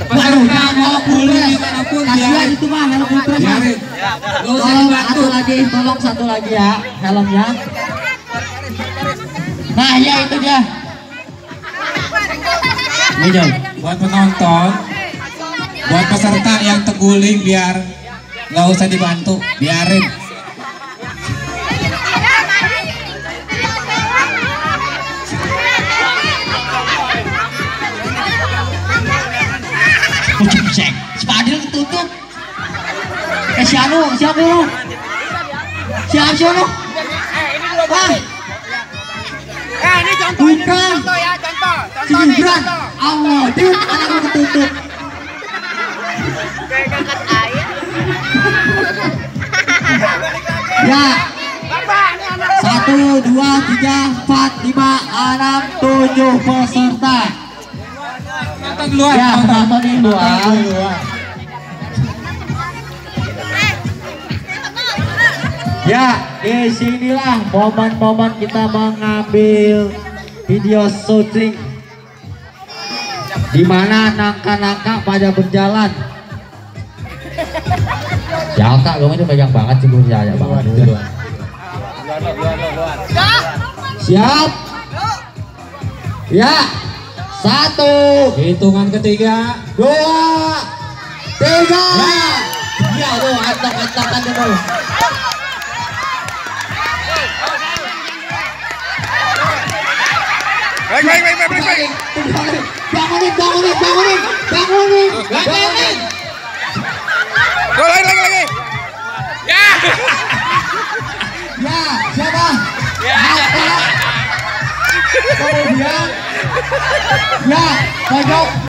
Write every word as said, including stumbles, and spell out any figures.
Waduh, mau pulpres. Kasihan itu mah helm pulpres. Tolong satu lagi, tolong satu lagi ya helmnya. Nah ya itu dia. Ini Jom. Buat penonton, buat peserta yang terguling biar nggak usah dibantu, biarin. Cek, Spadil ketutup. Eh si Anu, siapa lu? Siapa si Anu? Wah. Eh ini contoh, ini contoh ya, contoh. Si Gibran, Allah, dia anaknya ketutup. Ya. Satu, dua, tiga, empat, lima, enam, tujuh peserta. Penonton duluan. Ya, penonton ini duluan. Ya, disinilah momen-momen kita mengambil video syuting di mana nangka-nangka pada berjalan. Ya kak, gue itu pegang banget sih, gue jaya banget dulu. Siap? Ya, satu, Hitungan ketiga, dua, tiga. Ya, tuh, antok-antokan dulu. Baik, baik, baik, baik, baik. Bangunin, bangunin, bangunin, bangunin, bangunin. Go, lagi, lagi, lagi. Ya. Ya, siapa? Ya. Kemudian, ya, pojok.